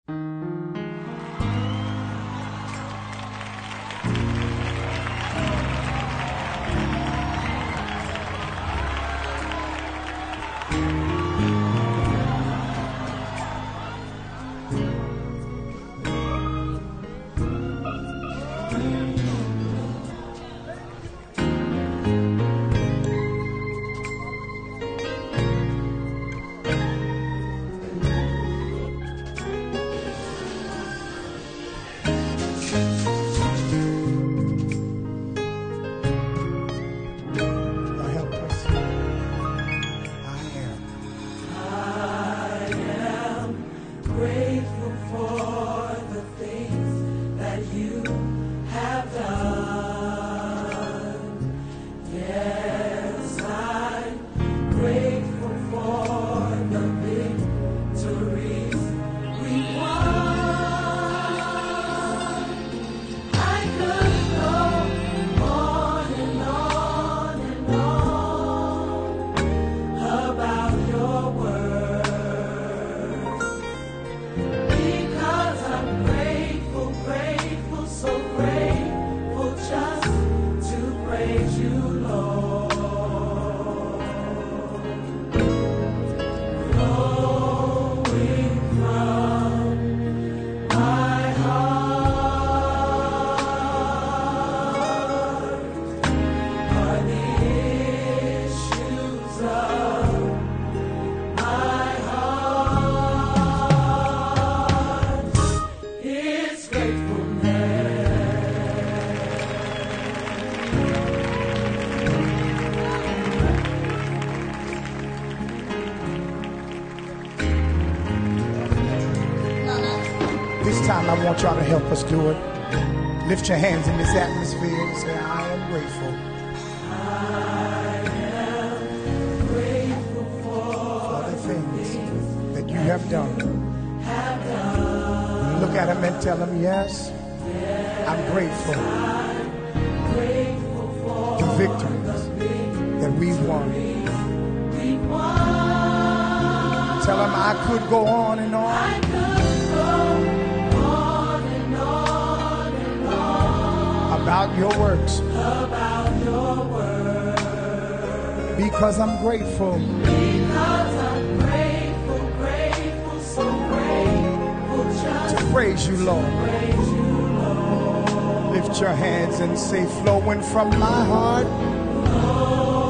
I want y'all to help us do it. Lift your hands in this atmosphere and say, I am grateful. I am grateful for the things that you have done. Look at them and tell them, yes, I'm grateful. For the victories that we've won. Tell them I could go on and on. About your works. Because I'm grateful. So grateful just to praise you, Lord. Lift your hands and say, flowing from my heart.